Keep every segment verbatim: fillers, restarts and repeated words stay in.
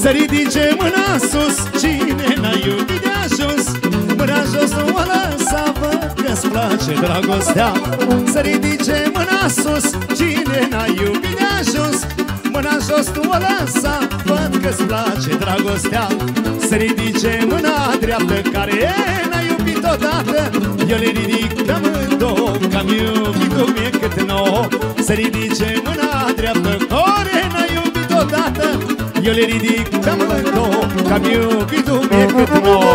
Să ridice mâna sus, cine n-a iubit de ajuns. Mâna jos nu o lăsa, văd că-ți place dragostea. Să ridice mâna sus, cine n-a iubit de ajuns. Mâna jos nu o lăsa, văd că-ți place dragostea. Să ridice mâna dreaptă care n-a iubit odată. Eu le ridic pe amândouă, că-am iubit-o mie cât nouă. Să ridice mâna dreaptă care n-a iubit odată. Eu le ridic pe amândouă, că-am iubit-o mie cât nouă.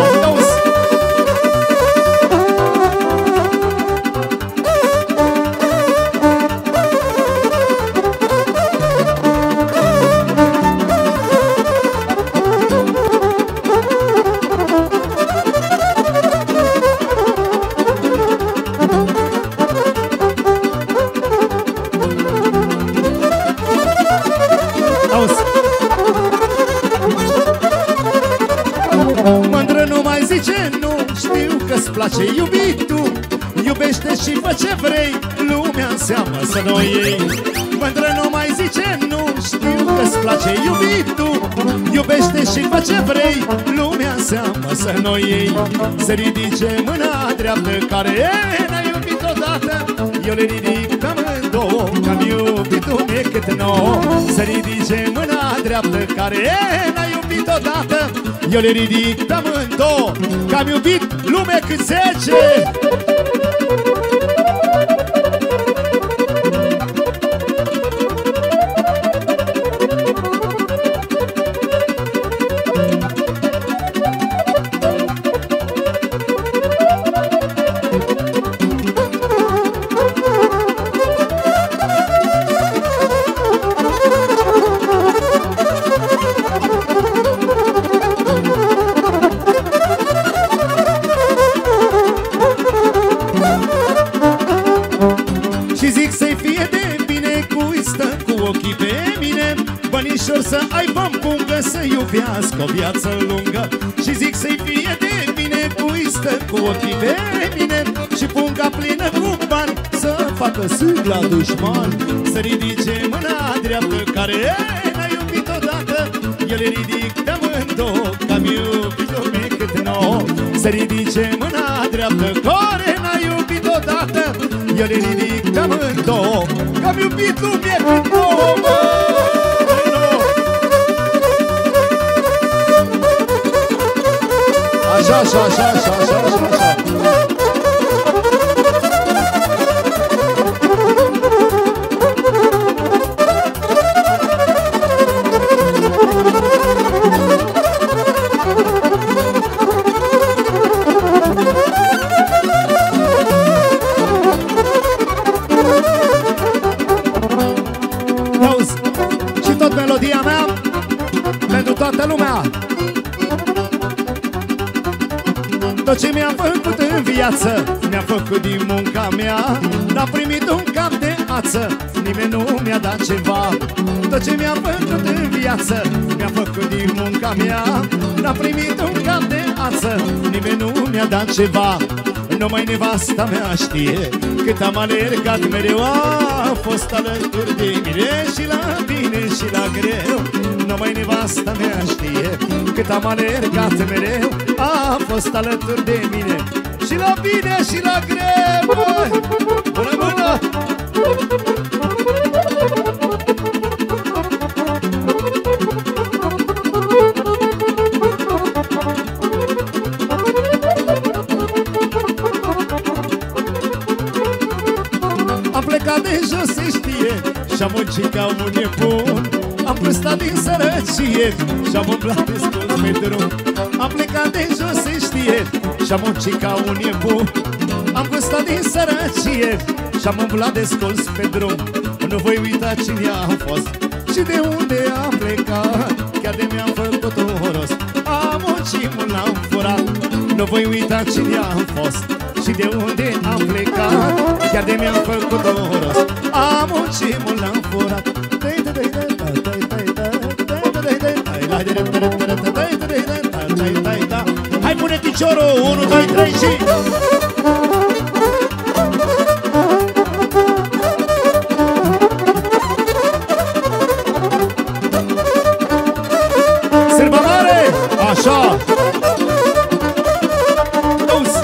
Place iubitul, iubește și fă ce vrei, lumea înseamnă să nu iei. Mândră nu mai zice nu, știu că-ți place iubitul, iubește și fă ce vrei, lumea înseamnă să nu iei. Să ridice mâna dreaptă care n-a iubit odată. Eu le ridic pe amândouă, că-am iubit-o mie cât nouă. Să ridice mâna dreaptă care n-a iubit odată. Eu le ridic pe amândouă, că-am iubit lume cât zece. Să aibă în pungă, să iubească o viață lungă. Și zic să-i fie de bine, cu istă, cu ochii pe mine. Și punga plină cu bani, să facă sâg la dușman. Să ridice mâna dreaptă care n-a iubit odată. Eu le ridic pe amândouă, că-am iubit-o mie cât nouă. Să ridice mâna dreaptă care n-a iubit odată. Eu le ridic pe amândouă, că-am iubit lumea cât nouă. Așa, așa, așa, așa, așa, așa, așa. Auzi, și tot melodia mea pentru toată lumea. Tot ce mi-a făcut în viață, mi-a făcut din munca mea. N-a primit un cap de ață, nimeni nu mi-a dat ceva. Tot ce mi-a făcut în viață, mi-a făcut din munca mea. N-a primit un cap de ață, nimeni nu mi-a dat ceva. Numai nevasta mea știe cât am alergat mereu. A fost alături de mine și la bine și la greu. Numai nevasta mea știe cât am alergat mereu. A fost alături de mine și la bine și la greu. Bună, bună! Am plecat de jos, se știe, și-am muncit ca un nebun. Am plăstat din sărăcie și-am umblat de scos pe drum. Am plecat de jos, se știe, și-am muncit ca un nebun. Am plăstat din sărăcie și-am umblat de scos pe drum. Nu voi uita cine am fost și de unde am plecat. Chiar de mi-am făcut un rost, am muncit mult, l-am furat. Nu voi uita cine am fost și de unde am plecat. Chiar de mi-am făcut un rost, am muncit mult, l-am furat. Hai, pune piciorul, unu, doi, trei și... Să Așa! Auzi!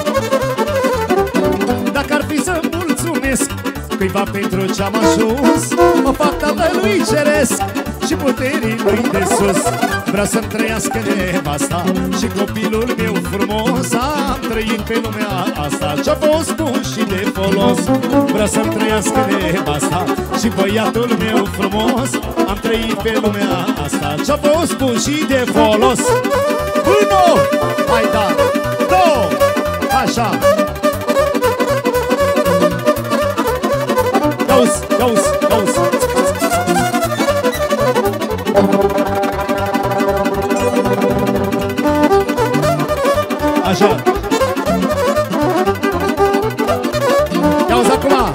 Dacă ar fi să mulțumesc cuiva pentru ce-am ajuns, o fac Tatălui Ceresc și puterii lui de sus. Vreau să-mi trăiască nevasta și copilul meu frumos. Am trăit pe lumea asta ce-a fost bun și de folos. Vreau să-mi trăiască nevasta și băiatul meu frumos. Am trăit pe lumea asta ce-a fost bun și de folos. Unu! Hai da! Două! Așa! Gauzi! Gauzi! Gauzi! Așa. Ia-uzi acum.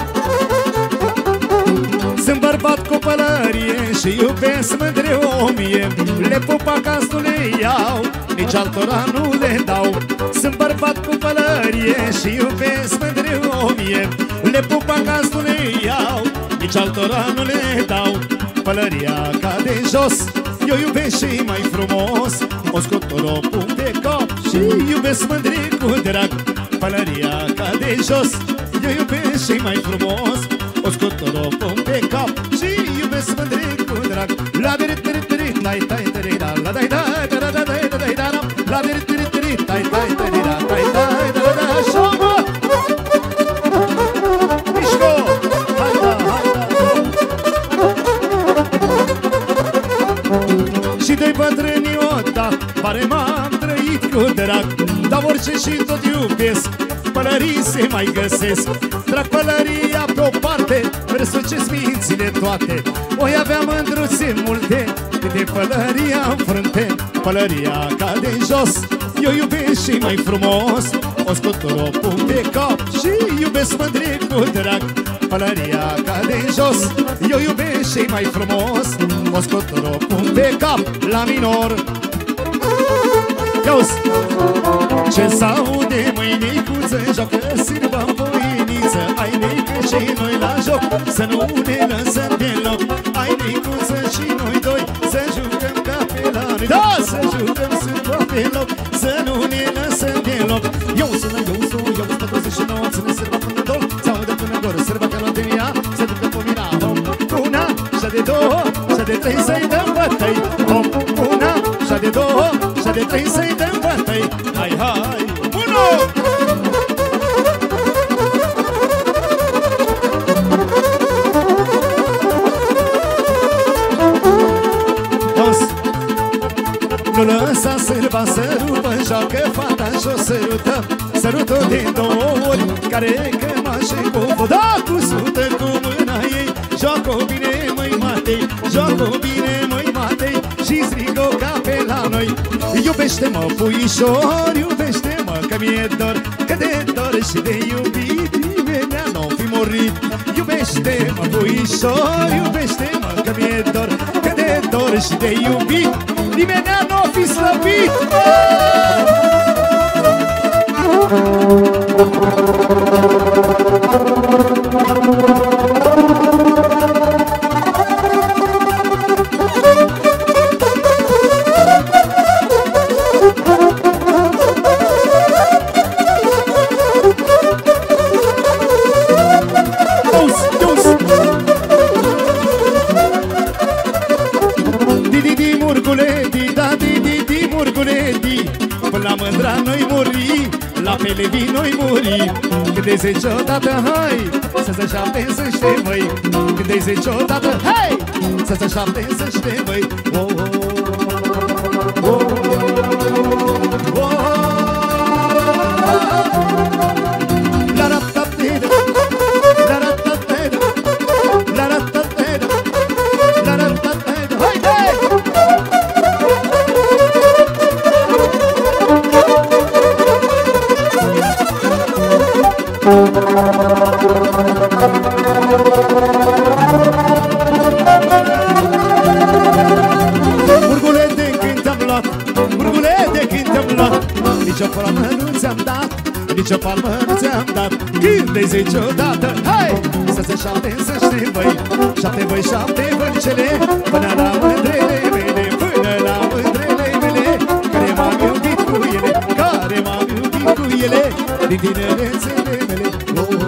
Sunt bărbat cu pălărie și iubesc mândre o mie. Le pup acasă, nu le iau, nici altora nu le dau. Sunt bărbat cu pălărie și iubesc mândre o mie. Le pup acasă, nu le iau, nici altora nu le dau. Pălăria cade jos, eu iubesc și mai frumos. O scot, o pun pe cap și iubesc mândri cu drag. Pălăria cade jos, eu iubesc și mai frumos. O scot, o pun pe cap și iubesc mândri cu drag. La diri diri diri, tai tai diri da, la dai dai da da da da da da. La diri diri diri, tai tai diri da, tai tai da da da. Așa mă! Mișco! Hai da, hai da! Și doi bătrâni odată, pare m-am trăit cu drag. Dar orice și tot iubesc, pălării se mai găsesc. Trag pălăria pe o parte, răsucesc mințile toate. Oi aveam mândruțe multe, câte pălăria în frunte. Pălăria cade jos, eu iubesc și mai frumos. O scot, o pun pe cap și iubesc mândri cu drag. Pălăria cade jos, eu iubesc și mai frumos. O scot, o pun pe cap la minor. Ia-uzi! Ce s-aude, măi, neicuță, joacă sârba în voiniță. Ai, neică, și noi la joc, să nu ne lăsăm deloc. Ai, neicuță, și noi doi, să jucăm ca pe la noi. Da, să jucăm sârba pe loc, să nu ne lăsăm deloc. Eu sună, eu sună, eu sunt patruzeci și nouă, ține sârba până dol, s-audă până gol, sârba ca luat în ea, să ducă pe mine. Hop, una, și de două, și de trei, să-i dăm bătăi. Hop, una, și de două, și de trei, să-i dăm bătăi. Hai, hai, unu! Nu lăsa sârba să rupă, joacă fata și o sărută. Sărută de două ori, care cămașe cu fă. Da, cu sută cu mâna ei, joacă-o bine, măi Matei, joacă-o bine, măi Matei, și strigă ca pe la noi. Iubește-mă, puișor, iubește-mă, că mi-e dor, că de dor și de iubit, nimeni n-o fi murit. Iubește-mă, puișor, iubește-mă, că mi-e dor, că de dor și de iubit, nimeni n-o fi slăbit. Levi noi muri. Când de zece odată, hai, să se șapte să știe, măi. Când de zece odată, hai, să se șapte să știe, măi. Oh, oh, oh, oh, oh. La ra ta te da, la ra ta te da, la ra ta te da, la ra ta te da, hai, hai. Murgule de când te-am luat, murgule de când te-am luat, nici o palmă nu ți-am dat, nici o palmă nu ți-am dat. Când de zici odată, hai, să se șapte, să știi, băi. Șapte băi, șapte bărcele, până la mândrele mele, până la mândrele mele, care din tinerețele mele. Oh, oh,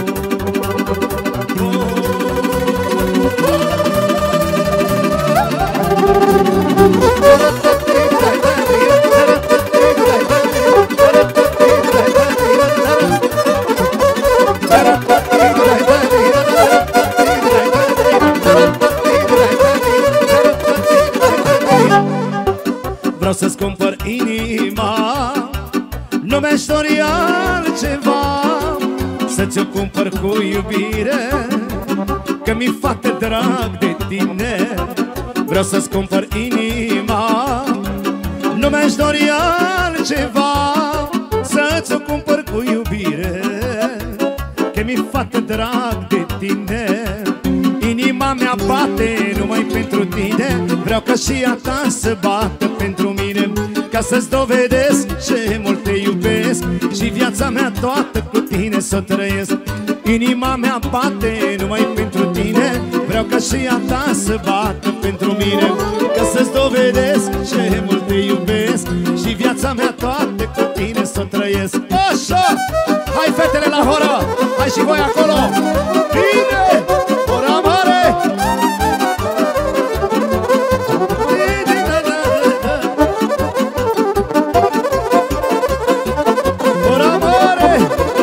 vreau să-ți cumpăr inima, nu mi-aș dori altceva, să-ți-o cumpăr cu iubire, că mi-e foarte drag de tine. Vreau să-ți cumpăr inima, nu mi-aș dori altceva, să-ți-o cumpăr cu iubire, că mi-e foarte drag de tine. Inima mea bate numai pentru tine, vreau ca și a ta să bată pentru mine, ca să-ți dovedesc ce mult te iubesc și viața mea toată cu tine să o trăiesc. Inima mea bate numai pentru tine, vreau ca și a ta să bată pentru mine, ca să-ți dovedesc ce mult te iubesc și viața mea toată cu tine să o trăiesc. Așa! Hai fetele la horă! Hai și voi acolo! Bine! Ora mare! Ora mare!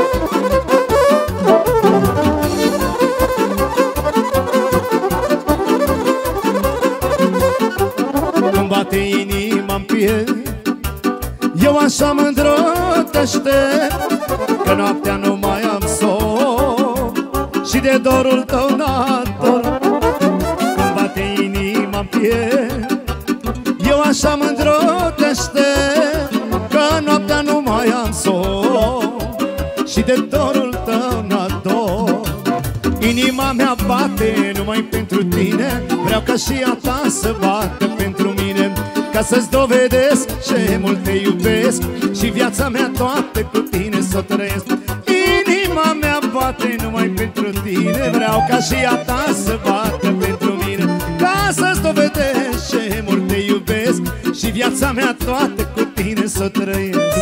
Când bate inima-n piept, eu așa mândru te aștept, că noaptea nu mai am somn și de dorul tău n-adorm. Când bate inima-n piept, eu așa mândru te aștept, că noaptea nu mai am somn și de dorul tău n-adorm. Inima mea bate numai pentru tine, vreau ca și a ta să bată pentru mine, ca să-ți dovedesc ce mult te iubesc și viața mea toată cu tine să o trăiesc. Inima mea bate numai pentru tine, vreau ca și a ta să bată pentru mine, ca să-ți dovedesc ce mult te iubesc și viața mea toată cu tine să o trăiesc.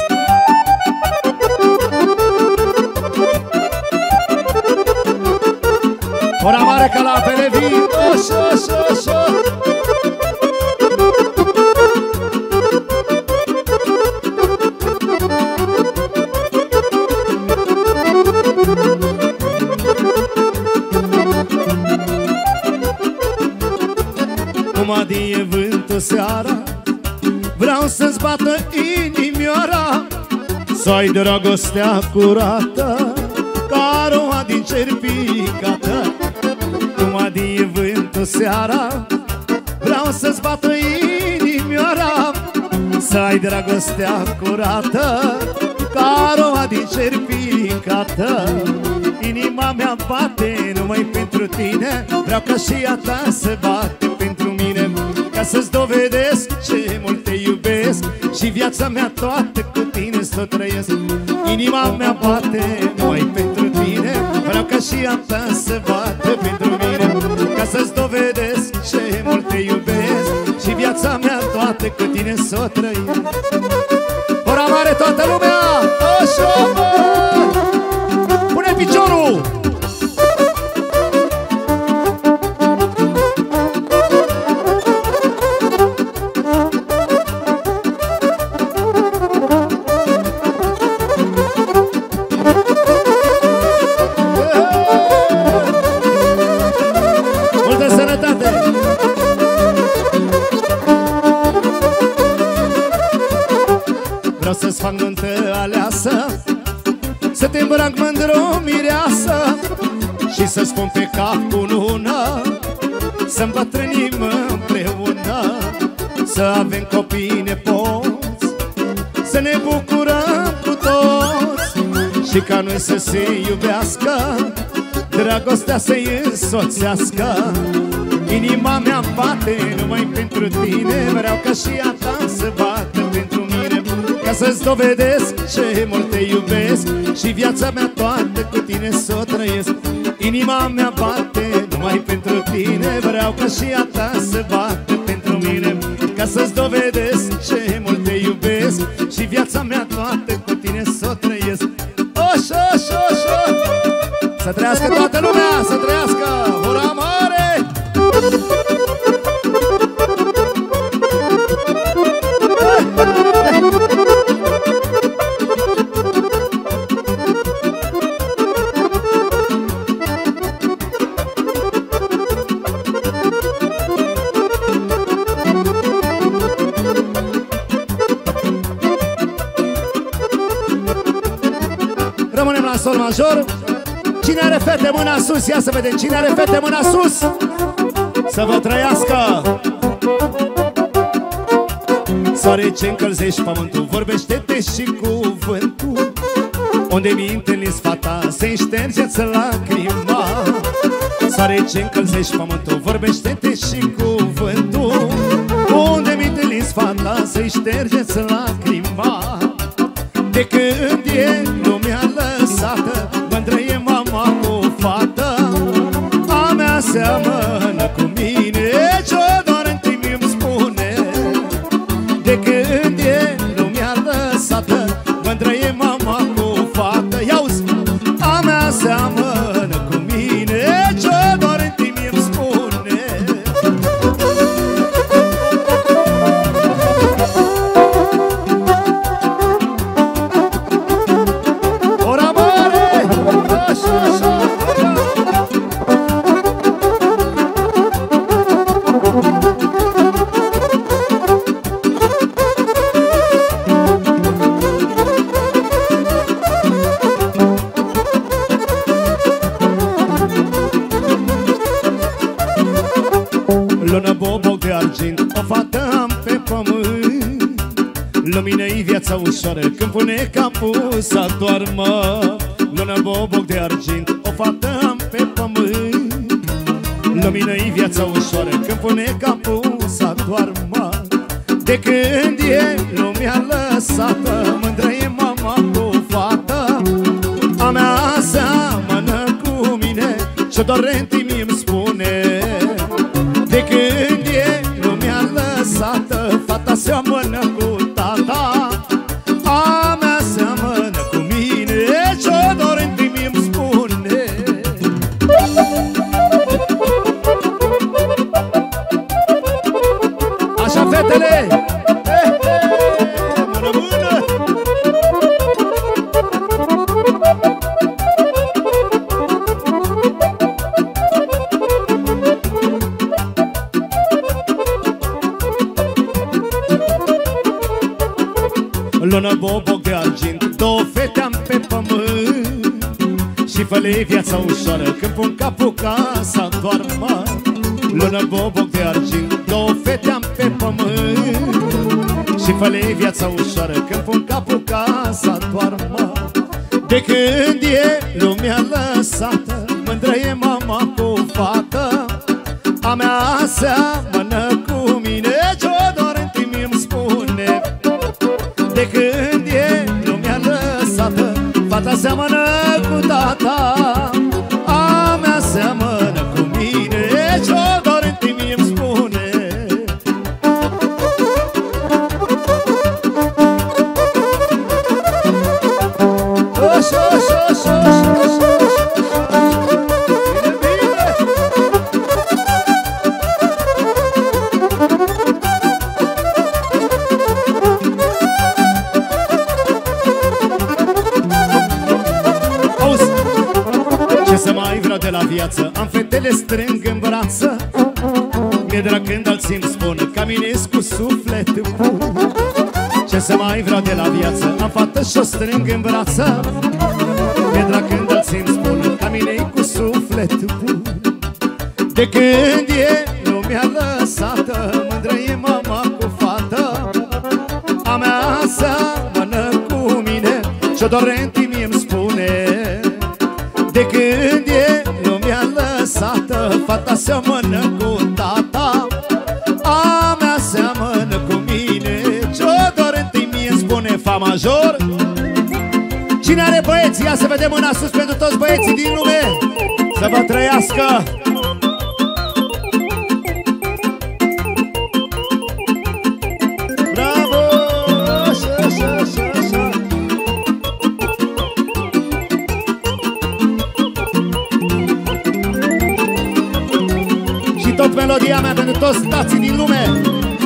Ora mare ca la televizor, așa, așa, așa. Cum adie vântul seara, vreau să-ți bată inimioara, să ai dragostea curată, ca roa din cer picată. Cum adie vântul seara, vreau să-ți bată inimioara, să ai dragostea curată, ca roa din cer picată. Inima mea bate numai pentru tine, vreau ca și a ta să bate pentru mine, ca să-ți dovedesc ce mult te iubesc și viața mea toată cu tine să o trăiesc. Inima mea bate numai pentru tine, vreau ca și a ta să bată pentru mine, ca să-ți dovedesc ce mult te iubesc și viața mea toată cu tine să o trăiesc. Ora mare toată lumea! Așa, mă! Pune piciorul! Multă sănătate! Vreau să-ți fac nuntă aleasă, să te îmbrac mândru mireasă și să spun pe cap cu lună, să îmbătrânim împreună, să avem copii nepoți, să ne bucurăm cu toți și ca noi să se iubească, dragostea să-i însoțească. Inima mea bate numai pentru tine, vreau ca și a ta să bată pentru mine, ca să-ți dovedesc ce mult te iubesc și viața mea toată cu tine să o trăiesc. Inima mea bate numai pentru tine, vreau ca și a ta să bată pentru mine, ca să-ți dovedesc ce mult te iubesc și viața mea toată cu tine să o trăiesc. Așa! trăiască toată lumea, să trăiască ura mare! Rămânem la sol major. Cine are fete, mâna sus? Ia să vedem, cine are fete, mâna sus? Să vă trăiască! Soare ce încălzești pământul, vorbește-te și cuvântul. Unde mi întâlniți fata, se șterge-ți lacrima. Soare ce încălzești pământul, vorbește-te și cuvântul. Unde mi întâlniți fata, se șterge-ți lacrima. De când e lumea lăsată, mândră e mama cu fată. A mea seamănă cu mine, ce-o doar în timp îmi spune. De când e lumea lăsată, mândră e mama cu fată. Ia-uzi! A mea seamănă cu mine, ce-o doar în timp îmi spune. Lună boboc de argint, o fată am pe pământ. Lumină-i viața ușoară când pune capul să doarmă. Lună boboc de argint, o fată am pe pământ. Lumină-i viața ușoară când pune capul să doarmă. De când e lumea lăsată, mândră e mama cu fată. A mea seamănă cu mine, ce dorent mi-mi spune. De când e lumea lăsată, fata seamănă cu tata. A mea seamănă cu mine, ce-o dorent mi-mi spune. Așa, fetele! He, he, mână, mână! Lună boboc de argint, două fete am pe pământ. Și fă-le viața ușoară când pun capul ca să doarmă. Lună boboc de argint, două fete am pe pământ. Și fă-le viața ușoară când pun capul ca să doarmă. De când e lumea lăsată, mândră e mama cu fată. A mea seamănă cu mine, ce-o doar în timp îmi spune. De când e lumea lăsată, fata seamănă cu tata. A mea seamănă cu mine, ce-o doar în timp îmi spune. Așa, așa, așa, așa, așa. De la viață am fetele strâng în brață. Mi-e drag când alții îmi spun caminez cu suflet bun. Ce să mai vreau de la viață, am fată și-o strâng în brață. Mi-e drag când alții îmi spun caminez cu suflet bun. De când e lumea lăsată, mândră e mama cu fată. A mea seamănă cu mine, ce-o dorent mi-mi spune. De când e lumea lăsată, fata seamănă cu tata. A mea seamănă cu mine, ce-o dorent mi-mi spune. Fa major. Cine are băieți? Ia să vedem mâna sus pentru toți băieții din lume. Să vă trăiască. Bravo! Așa, așa, așa, așa. toți tații din lume.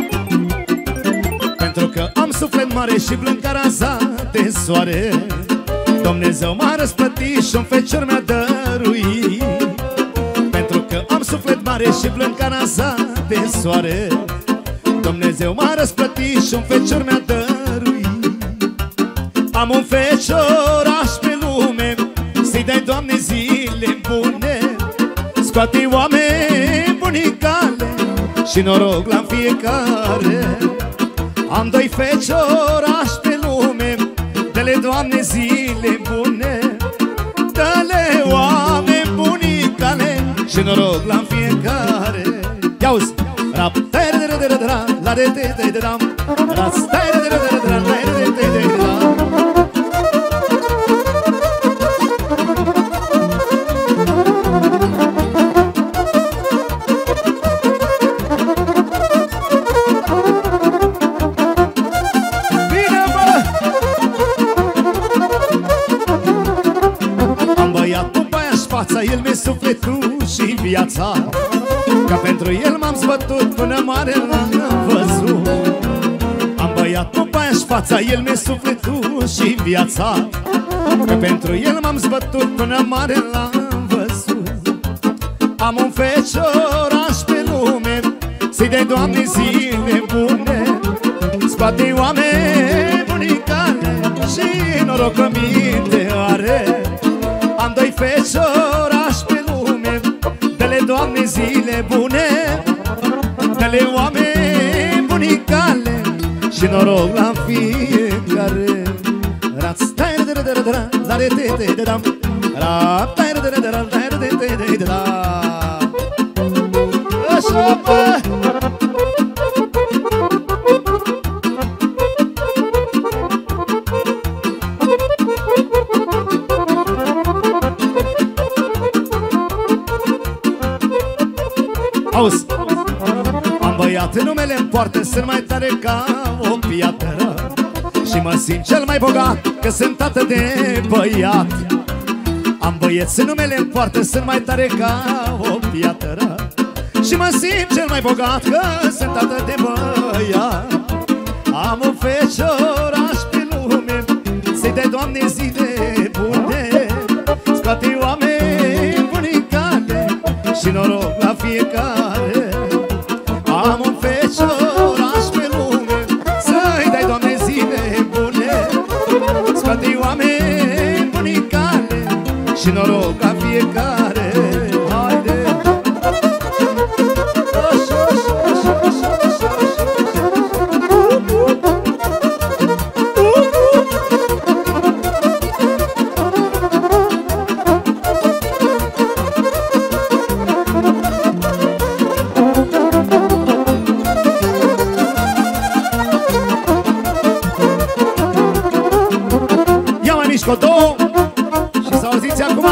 Pentru că am suflet mare și blând ca raza de soare, Dumnezeu m-a răsplătit și un fecior mi-a dăruit. Pentru că am suflet mare și blând ca raza de soare, Dumnezeu m-a răsplătit și un fecior mi-a dăruit. Am un fecioraș pe lume, să-i dai, Doamne, zile bune. Scoate oameni bunicale și noroc la fiecare. Am doi feciorași pe lume, dă-le, Doamne, zile bune. Dă-le oameni bunicale și noroc la fiecare. Ia-uzi! El mi-e sufletul și viața, că pentru el m-am zbătut până mare l-am văzut. Am băiat popaia-și fața, el mi-e sufletul și viața, că pentru el m-am zbătut până mare l-am văzut. Am un fecioraș pe lume, să-i dai, Doamne, zile bune. Scoate oameni bunicale și noroc că minte are. Am doi feciorași pe lume, dă-le, Doamne, zile bune. Dă-le oameni bunicale și noroc la fiecare. Așa, bă! Auzi! Am băiat, numele-mi poartă, sunt mai tare ca o piatră și mă simt cel mai bogat, că sunt tată de băiat. Am băieți, numele-mi poartă, sunt mai tare ca o piatră și mă simt cel mai bogat, că sunt tată de băiat. Am un fecioraș pe lume, să-i dai, Doamne, zile bune. Scoate oameni bunicale și noroc la fiecare. Am un fecioraș pe lume, să-i dai, Doamne, zile bune. Scoate oameni bunicale și noroc la fiecare. Haide! Așa, așa, așa, așa, așa, așa. Scotou și să auziți acum.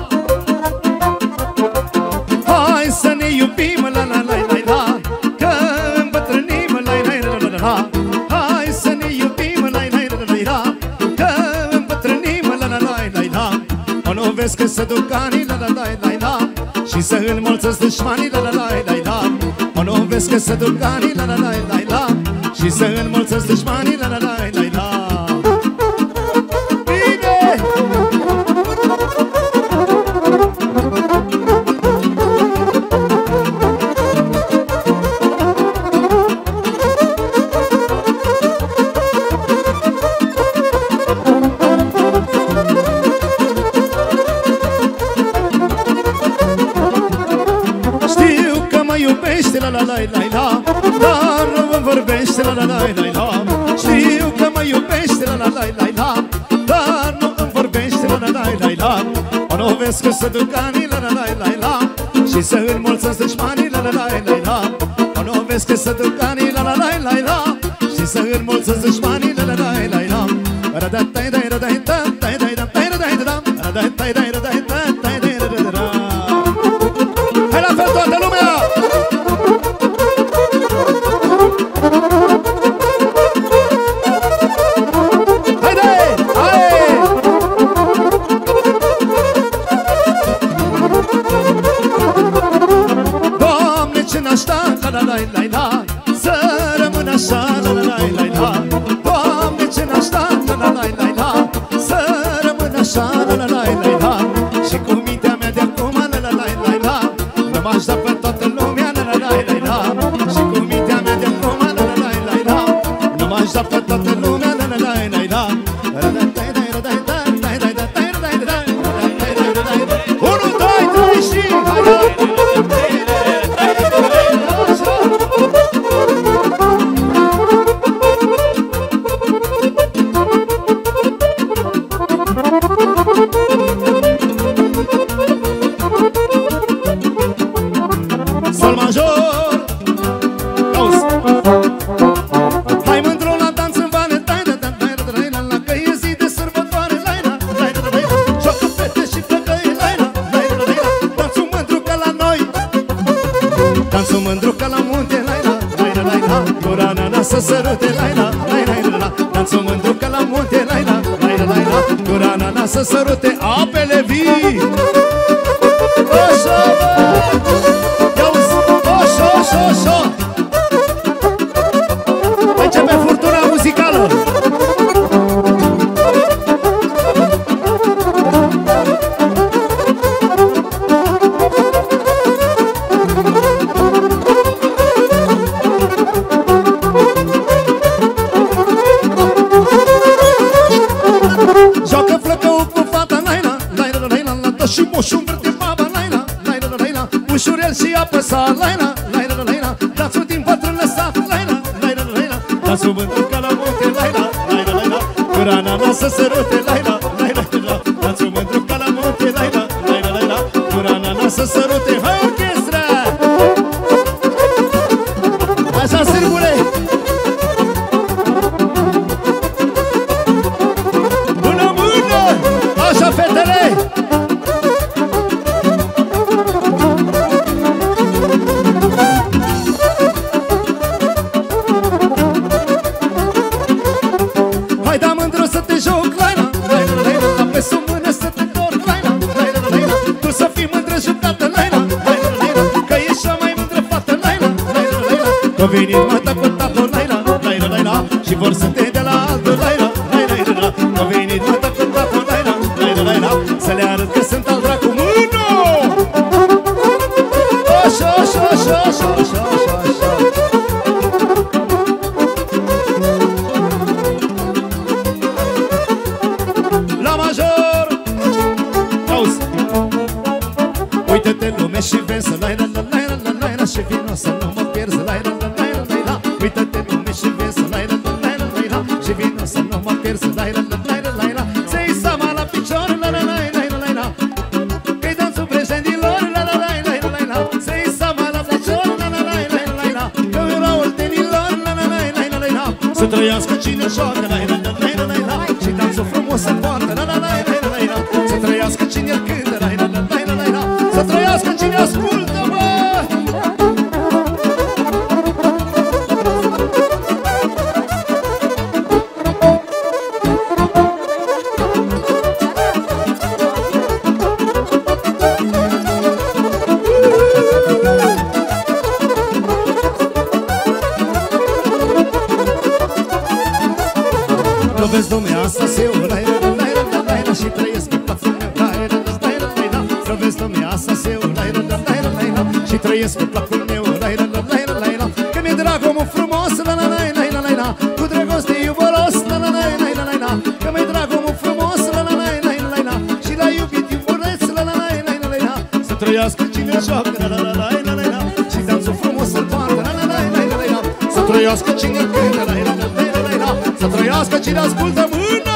Hai să ne iubim, la la la la la, că îmbătrânim, la la la la la. Hai să ne iubim, la la la la la, că îmbătrânim, la la la la la. O, nu vezi că se duc anii, la la la la la, și să înmulțesc dușmanii, la la la la la. O, nu vezi că se duc anii, la la la la la, și să înmulțesc dușmanii, la la la la la. La la la la la, dar nu îmi vorbește, la la la la la. Știu că mă iubește, la la la la la, dar nu îmi vorbește, la la la la la. O, nu vezi că se duc anii, la la la la la, și să înmulțesc dușmanii, la la la la la. O, nu vezi că se duc anii, la la la la la, și să înmulțesc dușmanii, la la la la la. Radai dai radai dai dai dai dai dai dai radai dai dai radai dai dai dai dai. Hai la fel toată lumea! joacă toată lumea, la la la la la. Unu, doi, trei și hai, hai. Sol major, auzi. Hai mândru la dans în vale, dai da da dai da dai la că e zi de sărbătoare, dai da dai da dai. Joacă fete și flăcăi, dai da dai da dai. Dansul mândru ca la noi, dansul mândru ca la munte, dai da dai da dai da. Curana na să sărute, dai da dai dai da. Dansul mândru ca la munte, dai da dai da dai da. Curana na să sărute, apele vii. Așa Așa, începe furtuna muzicală. Joacă flăcău cu fata, laila, laila, laila, la tot și moșul învârte baba, laila, laila, laila, ușurel și apăsa, laila. Dansul din patrul lăsat, laila, laila, laila. Dansul mândru ca la munte, laila, laila, laila. Curana na să sărute, laila, laila, laila. Dansul mândru ca la munte, laila, laila, laila. Curana na să sărute, hai orchestra! Așa, sârbule! Mână, mână! Așa, fetele! Că venit mata cu tatul, laila, laila, laila. Și vor să te dea la altul, laila, laila, laila. Că venit mata cu tatul, laila, laila, laila. Să le arăt că sunt al dracu, mână! Așa, așa, așa, așa, așa, așa, așa. La major, auzi. Uită-te lume și vezi, laila, laila, laila, laila. Și vino să nu mă pierzi, laila. Uită-te lume și vezi, laila, laila, laila. Și vino să nu mă pierzi, laila, laila, laila. Se-i seama la picior, laila, laila, laila. Că-i dansul președinilor, laila, laila, laila. Se-i seama la picior, laila, laila, laila. Că-i raul tenilor, laila, laila, laila. Să trăiască cine joacă, laila, laila, laila. Și dansul frumos se poartă, laila, laila, laila. Să trăiască cine cântă, laila, laila, laila. Să trăiască cine ascultă, mă! Nu vezi lumea asta se o laila, laila, laila. Și trăiesc pe placul meu, laila, laila, laila. Nu vezi lumea asta se o laila, laila, laila. Și trăiesc pe placul meu, laila, laila, laila. Că mi-e drag omul frumos, laila, laila, laila. Cu dragoste iuboros, laila, laila, laila. Că mi-e drag omul frumos, laila, laila, laila. Și l-a iubit iuboreț, laila, laila, laila. Să trăiască cine joacă, laila, laila, laila. Și dansul frumos să poartă, laila, laila, laila. Să trăiască cine cântă, laila, laila, laila. Să trăiască cine ascultă, mână!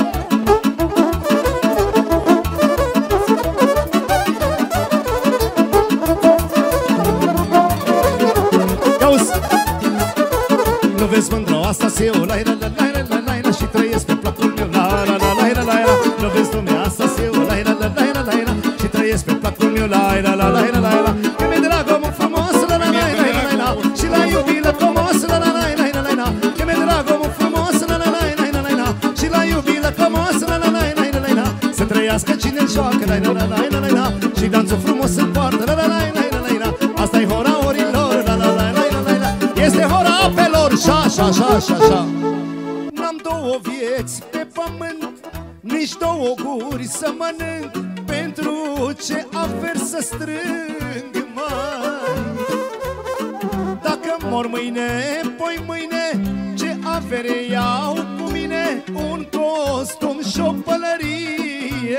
Ia-uzi! Nu vezi mândră, asta se o laila, laila, laila. Și trăiesc pe placul meu, laila, laila, laila. Nu vezi lumea asta se o laila, laila, laila. Și trăiesc pe placul meu, laila, laila, laila. Că mi-e drag omul frumos, laila, laila, laila. Și l-a iubit lăcomos, laila, laila, laila. Că mi-e drag omul frumos, laila, laila, laila. Și l-a iubit lăcomos, laila, laila, laila. Să trăiască cine-l joacă, laila, laila, laila. Și dansul frumos se poartă, laila, laila, laila. Asta-i hora orilor, laila, laila, laila. Este hora apelor, șa, șa, șa, șa, șa. N-am două vieți pe pământ, nici două guri să mănânc. Pentru ce averi să strâng, măi? Dacă mor mâine, poi mâine, ce avere iau cu mine un costum și o pălărie.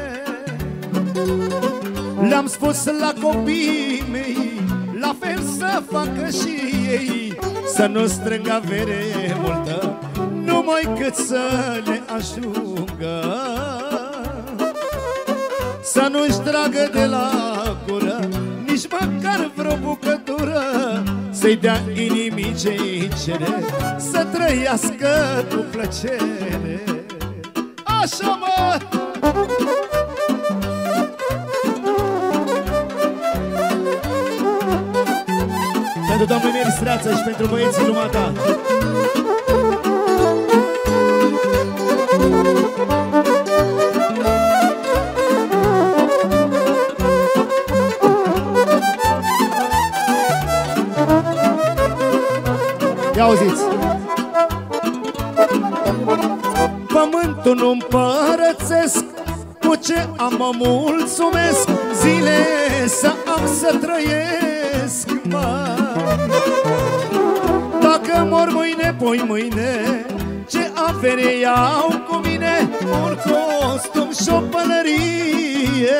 Le-am spus la copiii mei, la fel să facă și ei, să nu strâng avere multă, numai cât să le ajungă. Să nu-și tragă de la gură nici măcar vreo bucătură, să-i dea inimii ce-i cere, să trăiască cu plăcere. Așa, mă! Pentru domnul Miri Streață și pentru băieții lumata. Ia auziți! Pământul nu împărățesc, cu ce am mă mulțumesc, zile să am să trăiesc, mă. Dacă mor mâine, poi mâine, ce avere iau cu mine, un costum și o pălărie.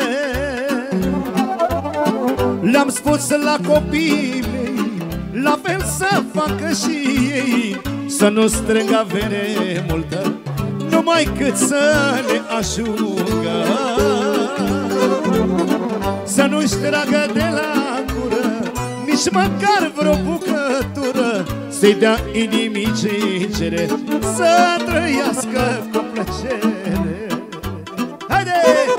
Le-am spus la copiii mei, la fel să facă și ei, să nu strâng avere multă, numai cât să le ajungă. Să nu-și tragă de la gură nici măcar vreo bucătură, să-i dea inimii ce-i cere, să trăiască cu plăcere. Haide!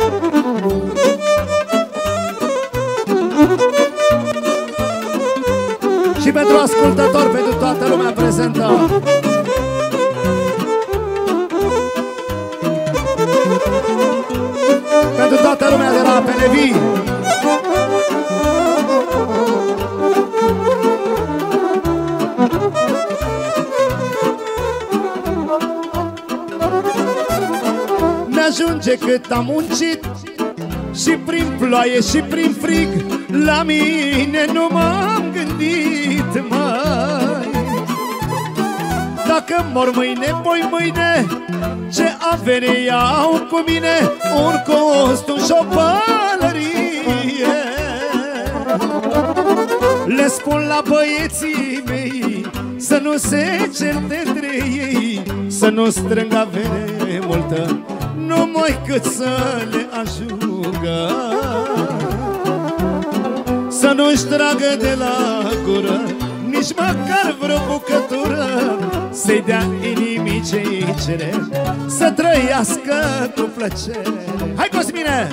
Și pentru ascultători, pentru toată lumea prezentă, pentru toată lumea de la Apele Vii, n-ajunge cât am muncit, și prin ploaie și prin frig, la mine nu m-am gândit, măi. Dacă mor mâine, poi mâine, ce avere iau cu mine, un costum și o pălărie. Le spun la băieții mei, să nu se certe între ei, să nu strâng avere multă, numai cât să le ajungă. Să nu-și tragă de la gură nici măcar vreo bucătură, să-i dea inimii ce-i cere, să trăiască cu plăcere. Hai, Cosmine!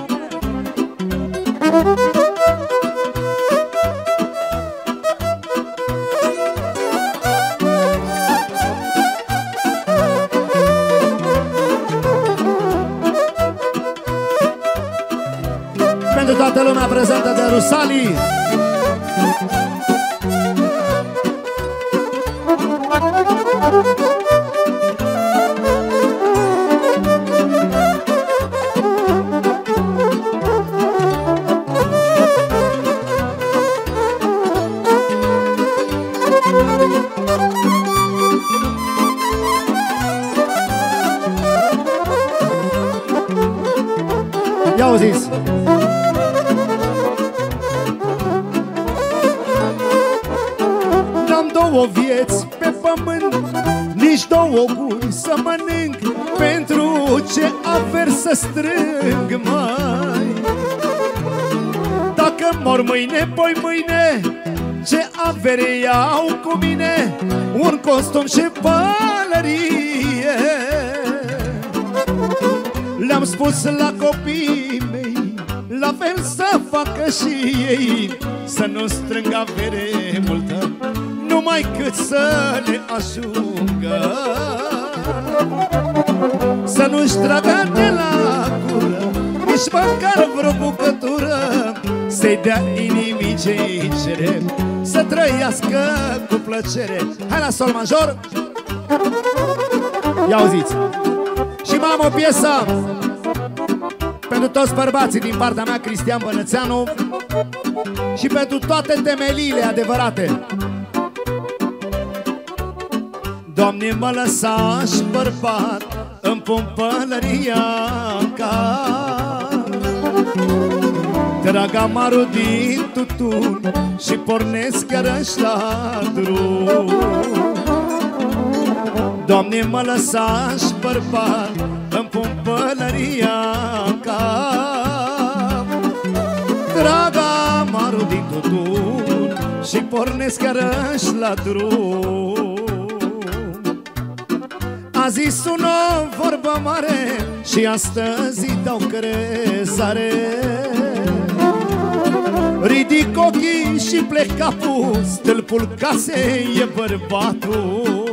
Pentru toată lumea prezentă de Rusalii, ia auziți! N-am două vieți pe pământ, nici două guri să mănânc, pentru ce averi să strâng, mai. Dacă mor mâine, poi mâine, ce avere iau cu mine, un costum și pălărie. Le-am spus la copiii mei, la fel să facă și ei, să nu strâng avere multă, numai cât să le ajungă. Să nu-și tragă de la gură nici măcar vreo bucătură, să-i dea inimii ce-i cere, să trăiască cu plăcere. Hai la sol major! Ia auziți! Și mai am o piesă pentru toți bărbații din partea mea, Cristian Bănățeanu, și pentru toate temeliile adevărate. Doamne, mă lăsași bărbat, îmi pun pălăria în cap, trag amarul din tutun și pornesc chiar-și la drum. Doamne, mă lăsași bărbat, îmi pun pălăria în cap, trag amarul din tutun și pornesc chiar-și la drum. A zis un om vorbă mare și astăzi îi dau crezare. Ridic ochii și plec capul, stâlpul casei e bărbatul.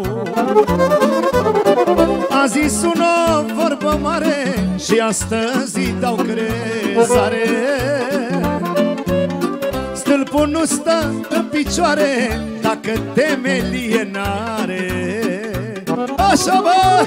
A zis un om vorbă mare și astăzi îi dau crezare. Stâlpul nu stă în picioare dacă temelie n-are. Așa, bă!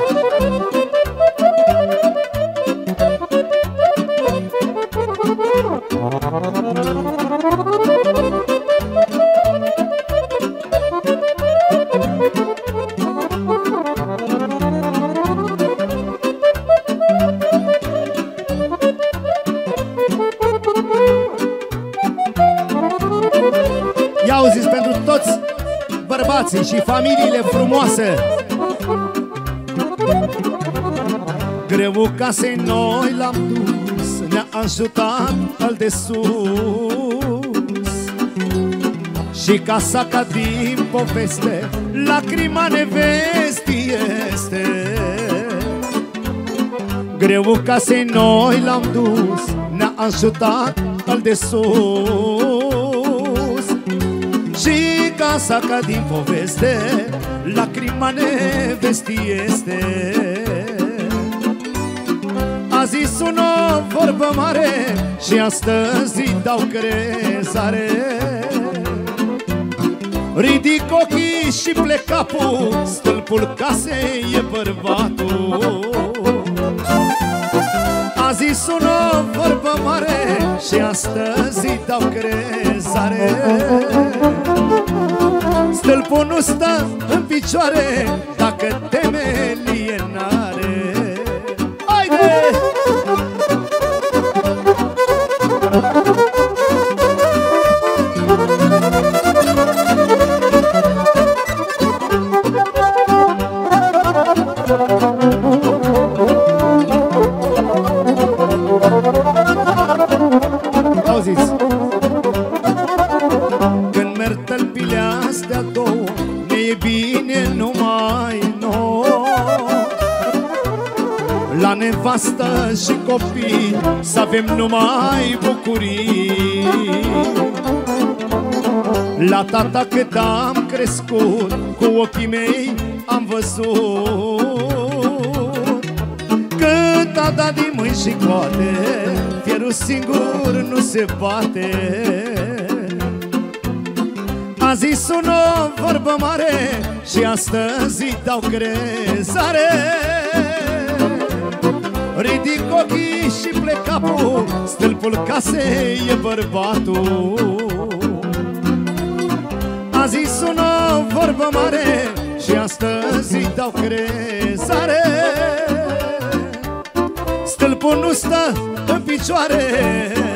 Ia auziți pentru toți bărbații și familiile frumoase. Greul casei noi l-am dus, ne-a ajutat al de sus. Și casa ca din poveste, lacrima nevestii este. Greul casei noi l-am dus, ne-a ajutat al de sus. Și casa ca din poveste, lacrima nevestii este. A zis un om vorbă mare și astăzi îi dau crezare. Ridic ochii și plec capul, stâlpul casei e bărbatul. A zis un om vorbă mare și astăzi îi dau crezare. Stâlpul nu stă în picioare dacă temelie n-are. Haide! Auziți? Când merg tălpile astea două, ne e bine numai nouă. La nevastă și copii să avem numai bucurii. La tata cât am crescut, cu ochii mei am văzut. Cât a dat din mâini și coate, fierul singur nu se bate. A zis un om vorbă mare și astăzi îi dau crezare. Ridic ochii și plec capul, stâlpul casei e bărbatul. A zis un om vorbă mare și astăzi îi dau crezare. Stâlpul nu stă în picioare